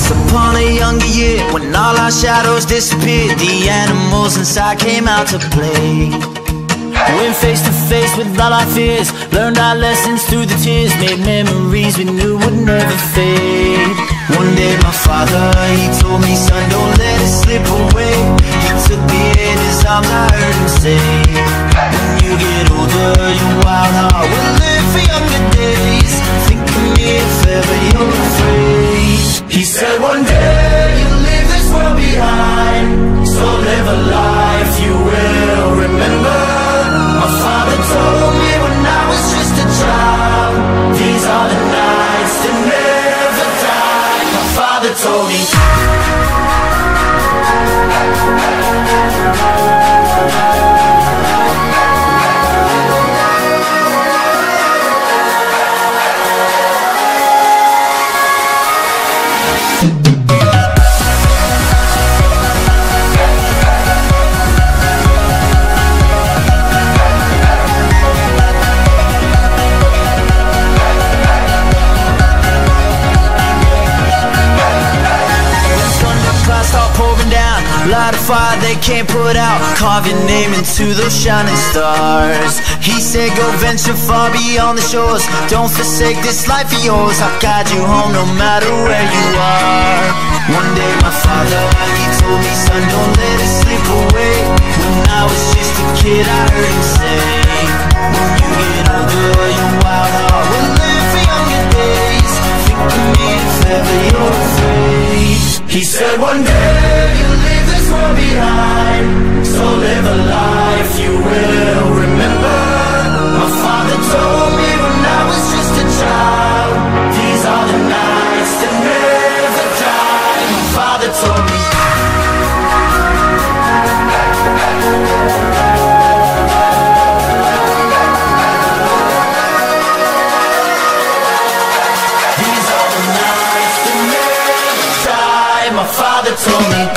Once upon a younger year, when all our shadows disappeared, the animals inside came out to play. Went face to face with all our fears, learned our lessons through the tears, made memories we knew would never fade. One day my father, he told me, son, don't let it slip away. He took me in his arms, I heard him say, when you get older, your wild heart will live for younger days. Think of me if ever you're afraid. He said one day you'll leave this world behind, so live a life you will remember. My father told me when I was just a child, these are the nights that never die. My father told me. Light a fire they can't put out, carve your name into those shining stars. He said go venture far beyond the shores, don't forsake this life of yours. I'll guide you home no matter where you are. One day my father, he told me, son, don't let it slip away. When I was just a kid I heard him say, when you get older your wild heart will live for younger days. Think of me if ever you're afraid. He said one day you'll leave this world behind, so live a life you will remember. My father told me when I was just a child, these are the nights that never die. My father told me. These are the nights that never die. My father told me.